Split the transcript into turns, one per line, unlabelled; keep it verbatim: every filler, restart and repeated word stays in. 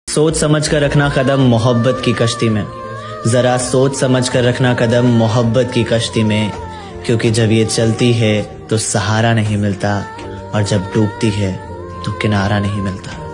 सोच समझ कर रखना कदम मोहब्बत की कश्ती में, जरा सोच समझ कर रखना कदम मोहब्बत की कश्ती में, क्योंकि जब ये चलती है तो सहारा नहीं मिलता और जब डूबती है तो किनारा नहीं मिलता।